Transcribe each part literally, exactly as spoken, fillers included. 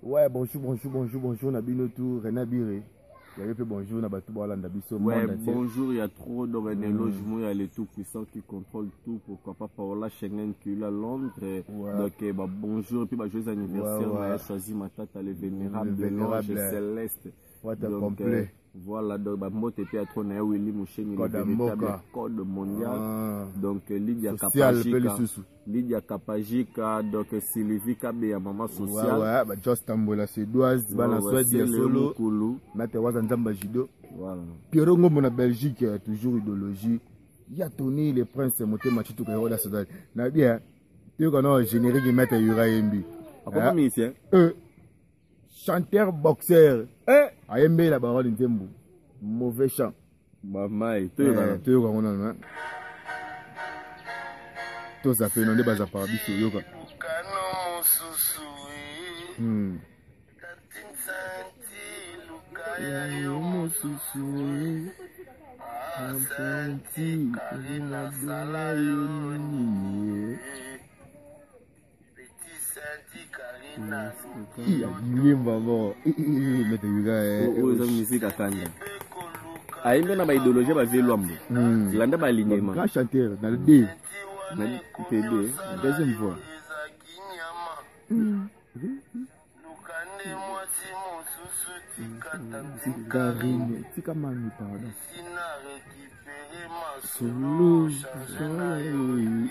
Ouais, bonjour, bonjour, bonjour, bonjour, Nabino tout, René Biré. Il y avait plus bonjour, Nabatou Balanda Bisso. Ouais, bonjour, il y a trop d'organismes, il y a les tout puissants qui contrôlent tout. Pourquoi pas par là, Schengen qui est à Londres. Ouais. Donc, eh, bah, bonjour, et puis bah, joyeux anniversaire. Ouais, ouais. On a choisi ma tata, les vénérables, les vénérables célestes. Ouais, t'as complet. Euh, voilà, donc, bah, moi, t'es à trop, on a Willy Mouchen, le véritable code mondial. Ah. Donc, Lydia Kapajika. Lydia Kapajika, donc Sylvie Kabé, maman sociale. Ouais, ouais, bah, Just Tambola, c'est Douaz, Balansoa, Dia Solo. Mate Wazanzamba Jido. Voilà. Pierrot Ngombo en Belgique, toujours idéologie. Il y a Tony, les princes, monté Machitou Kayola Sodal. N'a bien, tu connais générique Mate Yura Yembi. À quoi ministre? Euh, chanteur boxeur. Eh, Ayembe la parole d'Intembu. Mauvais chant. Maman, tu es tu es on a. Tout ça fait non des bases par biso yoka. Hmm. Aïe, na ba idéologie ba velombo. Landa ba alignement. Grand chanteur dans le D. Na T D, deuxième voix. Karine, tika mami pardon. Solo, solo.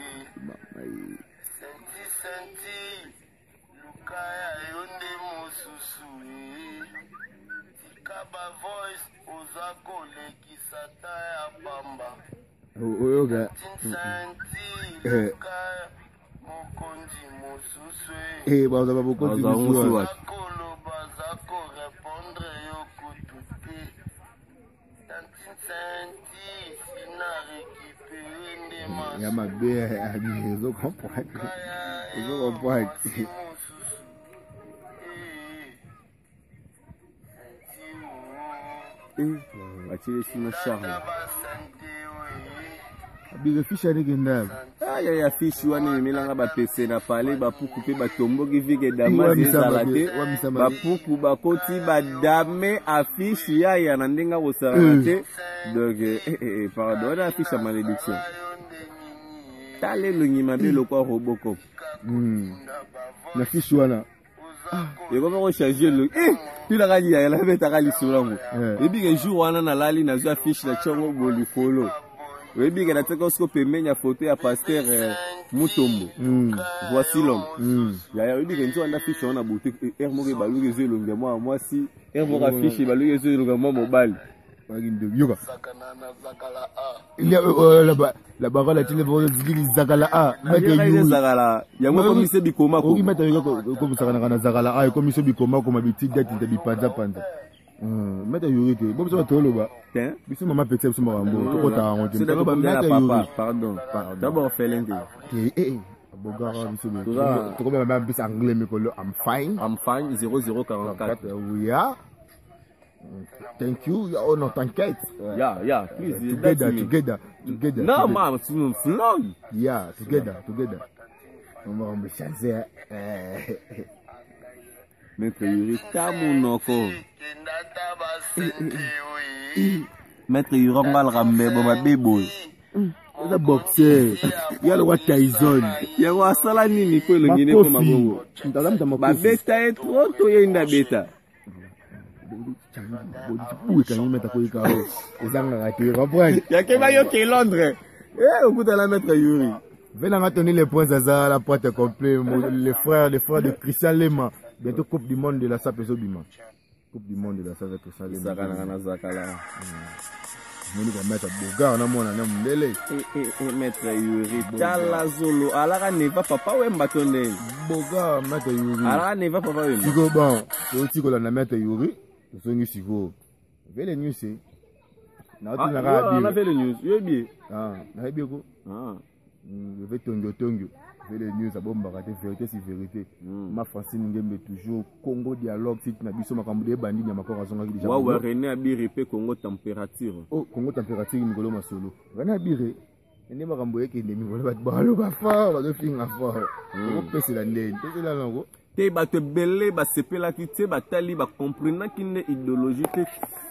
Oh, oh, gars. Eh, bah, on va beaucoup de choses. Il y a ma belle amie, je comprends. Je comprends. Atire sino charme. Biga fish ani genda. Ah ya ya fish wani milanga ba pese na pale ba puku pe ba tombo ki vike dama zalate. Ba puku ba koti ba dame a fish ya ya na ndinga wo salate. Donc eh eh pardon na fish a malédiction. Tale lo nyima be lo kwa roboko. Hmm. Na fish wana. Et comment on change le eh tu l'as dit ya la beta kali sulango. Et bi ke jour wana na lali na zo fish na chongo boli follow. Oui, bien que la télescope permet à photo à pasteur Mutombo. Voici l'homme. Il y a eu des gens qui ont affiché on a bouté Hermoré Balou les yeux longs moi moi si Hermoré affiché Balou les yeux longs moi mobile. Yoga. Il y a la barre la télé pour dire Zakala A. Zakala. Il y a moi comme c'est Bikoma. Oui, mais comme ça na Zakala A comme c'est Bikoma comme habitude date de Bipanza Panza. Meta Yurite, bon ça tolo ba. Tiens, biso mama petit so marambo, to kota on dit. C'est d'abord papa, pardon. D'abord Felente. Eh eh, Bogara biso be. To comme même bis anglais me kolo I'm fine. I'm fine zéro zéro quarante-quatre. We are. Thank you. Oh no, t'inquiète. Yeah, yeah, please. Together, together, together. No, man, it's no flog. Yeah, together, together. On va me changer. Eh. Maître Yuri, Tamunoko. Maître Yuri, on va le ramener, bon, ma bébé. Il y a boxer, il y a le roi Tyson. Il y a le roi Salani, il faut le guinéen comme un bobo. Ma bêta est trop, toi, il y a une bêta. Oui, quand il met à quoi il carreau. Les Anglais, tu reprends. Il y a quelqu'un qui est Londres. Eh, au bout de la Maître Yuri. Venez maintenir les points Zaza, la pointe est complète. Les frères, les frères de Christian Lema. Bientôt Coupe du Monde de la S A P Zobima. Coupe du Monde de la S A P Christian Lema. Zakala, Zakala. Nous allons mettre Boga, on a mon année Mundele. Eh, eh, Maître Yuri. Tala Zolo. Alara neva papa ou mbatonde. Boga, Maître Yuri. Alara neva papa ou. Sigo bon. C'est aussi que la Maître Yuri. C'est un sigo. Fais les news, c'est. On a fait les news. Oui, bien. Ah, on a bien quoi. Ah. Je vais tongo tongo. Je vais les news à bombe raté vérité c'est vérité. Ma Francine Ngembe toujours Congo dialogue si tu n'as biso makambo de bandi ya makora zonga déjà. Wa wa René Abiré pe Congo température. Oh Congo température ngolo masolo. René Abiré. Ende makambo yake ndemi ngolo bat balo ba fort ba do finga fort. Ko pese la ndene. Pese la longo. te bato ebele basepelaki te batali bakomprenaki nde idéologie te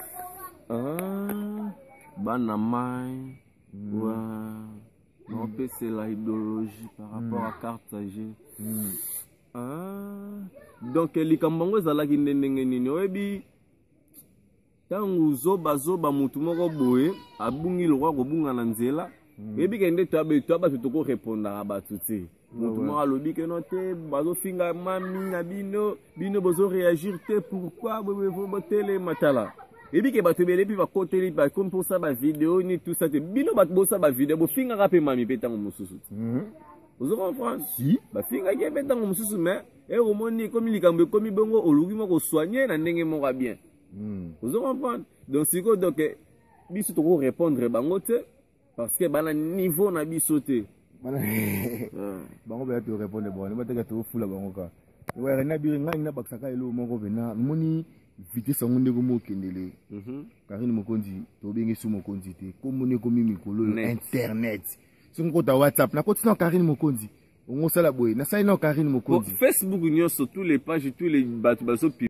ah, bana mai mm. wa naopesela mm. idéologie par rapport mm. à cartage mm. ah. donc likambo yango ezalaki nde ndenge nini oyebi ntango zobazoba motu moko boye abungi lokwa kobunga na nzela oyebi ke nde toya bato tokorepondaka bato te motu moko alobi ke no te bazofinga mami na bino bino bozoréagir te pourquoi botelema tala oyebi ke bato ebele mpe bakoteli bakomi mposa bavideo ni tout ça te bino bato bosa bavideo bofingaka mpe mami mpe ntango mosusu te ozo comprendre si bafingaki mpe ntango mosusu mais ekomoni ekomi likambo ekomi bongo oluki moko soigne na ndenge moko ya bien ozo comprendre donc sikoyo donc biso tokorépondre bango te parce que bana niveau na biso te bango baya torépondre bon bateka tofula bango ka were na biri ngai na bakisaka elo moko pena moni vitesse yango ndeko mokendele Karine Mokonzi tobengi su Mokonzi te komoni ekomi mikolo internet soki kota WhatsApp nakoti na Karine Mokonzi ongosala boye nasali na Karine Mokonzi Facebook nyonso tous les pages tous les bato bazo